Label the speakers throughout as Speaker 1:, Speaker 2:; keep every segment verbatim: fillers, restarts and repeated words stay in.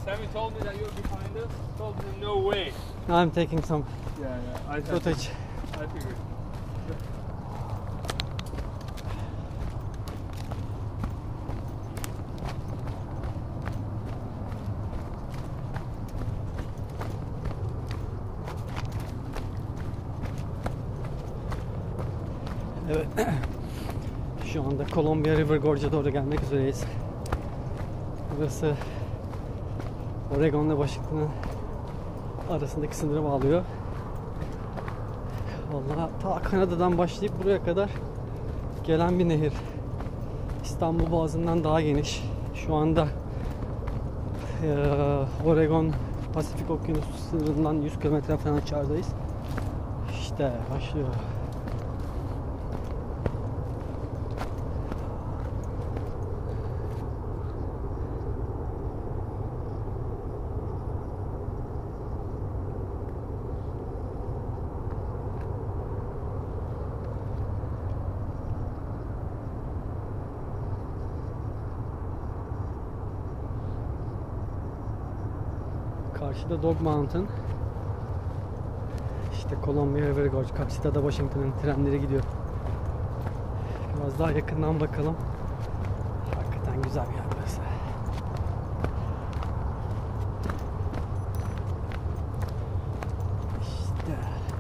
Speaker 1: Sammy told me that you were behind us. Told him no way.
Speaker 2: I'm taking some
Speaker 1: Yeah, yeah. I
Speaker 2: footage.
Speaker 1: I figured.
Speaker 2: Evet. Şu anda Columbia River Gorge'a doğru gelmek üzereyiz. Burası Oregon'la Washington'ın arasındaki sınırı bağlıyor. Vallahi ta Kanada'dan başlayıp buraya kadar gelen bir nehir. İstanbul Boğazı'ndan daha geniş. Şu anda e, Oregon Pasifik Okyanusu sınırından yüz kilometre falan açardayız. İşte başlıyor. Karşıda Dog Mountain. İşte Columbia River Gorge. Karşıda da Washington'ın trenleri gidiyor. Biraz daha yakından bakalım. Hakikaten güzel bir yer burası. İşte.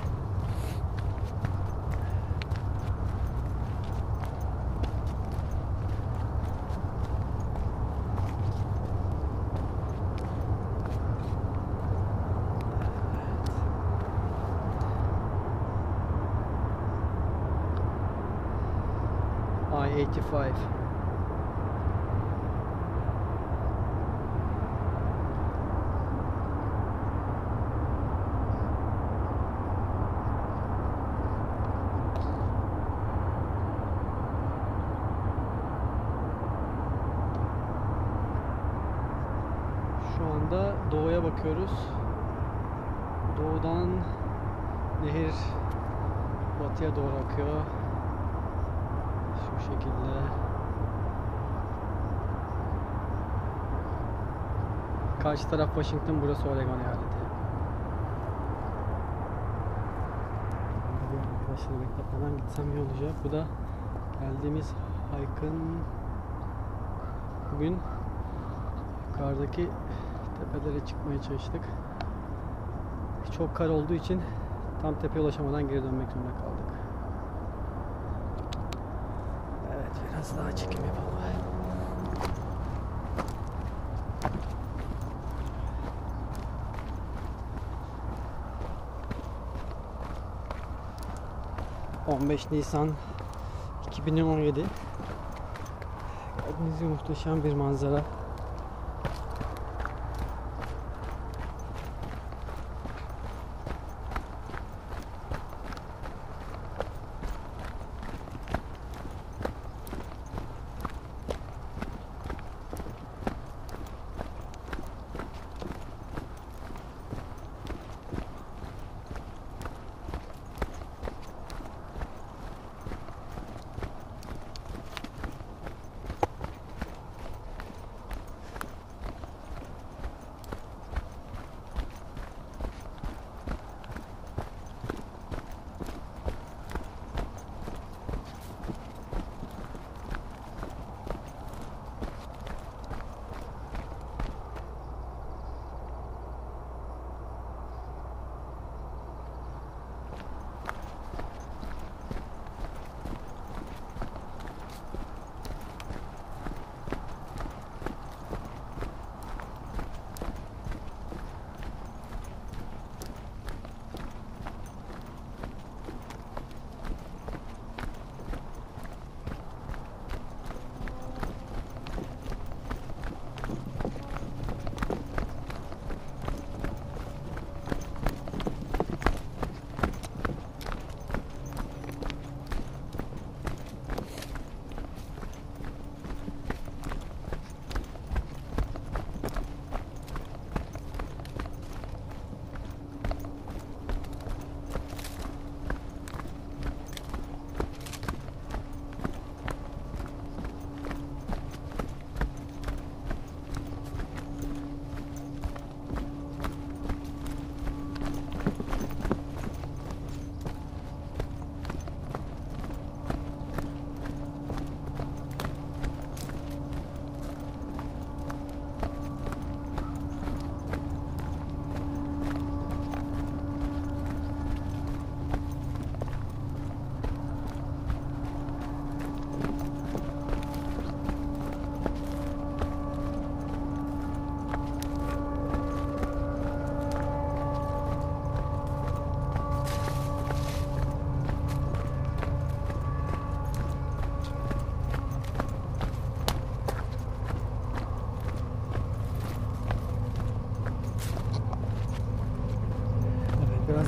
Speaker 2: I eighty-five. Şu anda doğuya bakıyoruz. Doğudan nehir batıya doğru akıyor. Şu şekilde. Karşı taraf Washington, burası Oregon eyaleti. Arkadaşlar bekletmeden gitsem iyi olacak. Bu da geldiğimiz hike'ın bugün yukarıdaki tepelere çıkmaya çalıştık. Çok kar olduğu için tam tepeye ulaşamadan geri dönmek zorunda kaldık. Evet, biraz daha çekim yapalım. on beş Nisan iki bin on yedi. Gördüğünüz gibi muhteşem bir manzara.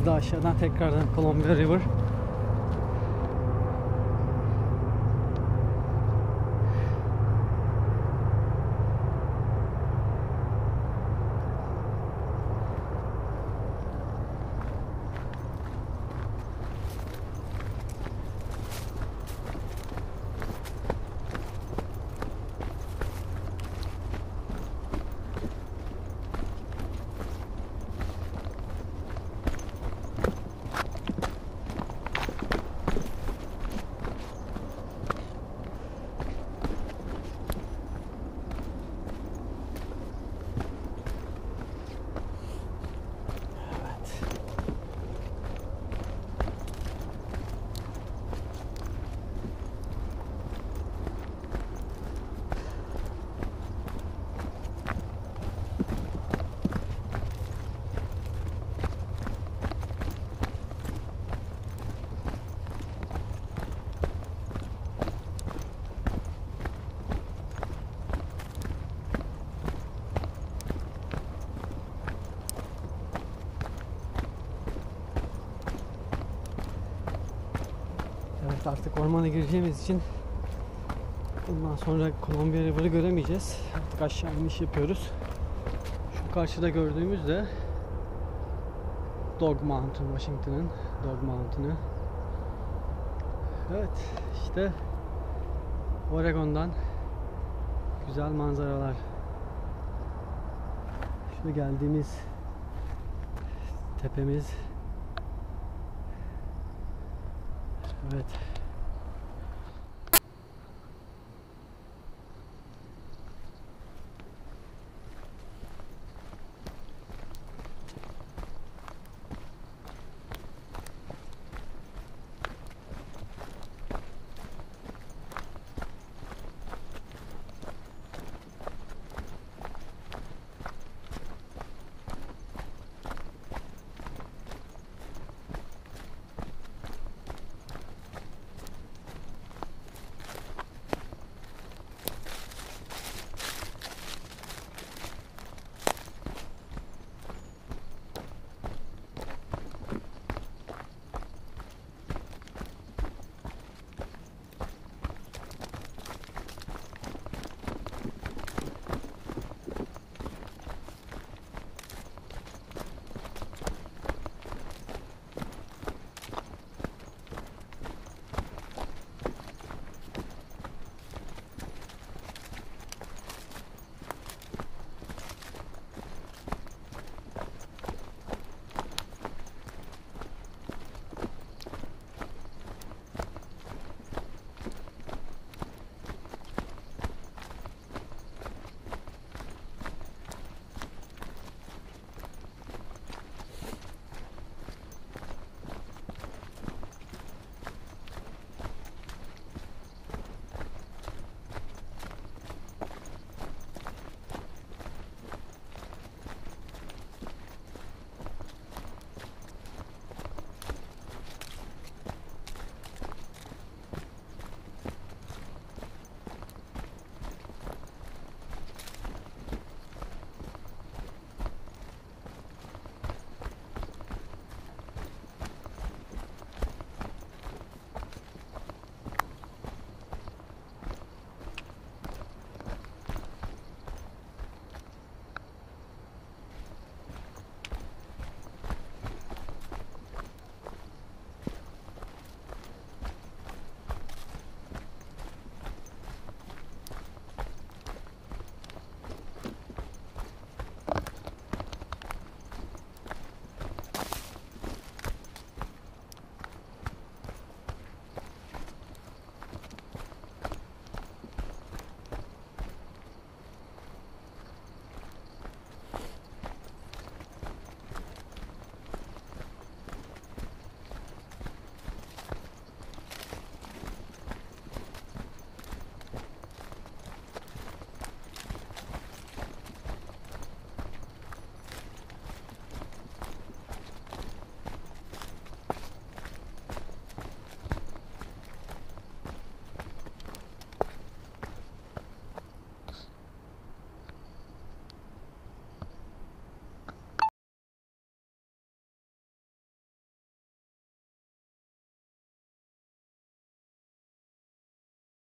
Speaker 2: daha aşağıdan tekrardan Columbia River. Evet, artık ormana gireceğimiz için bundan sonra Columbia River'ı göremeyeceğiz. Artık aşağı iniş yapıyoruz. Şu karşıda gördüğümüz de Dog Mountain, Washington'ın Dog Mountain'ı. Evet, işte Oregon'dan güzel manzaralar. Şu geldiğimiz tepemiz. Evet.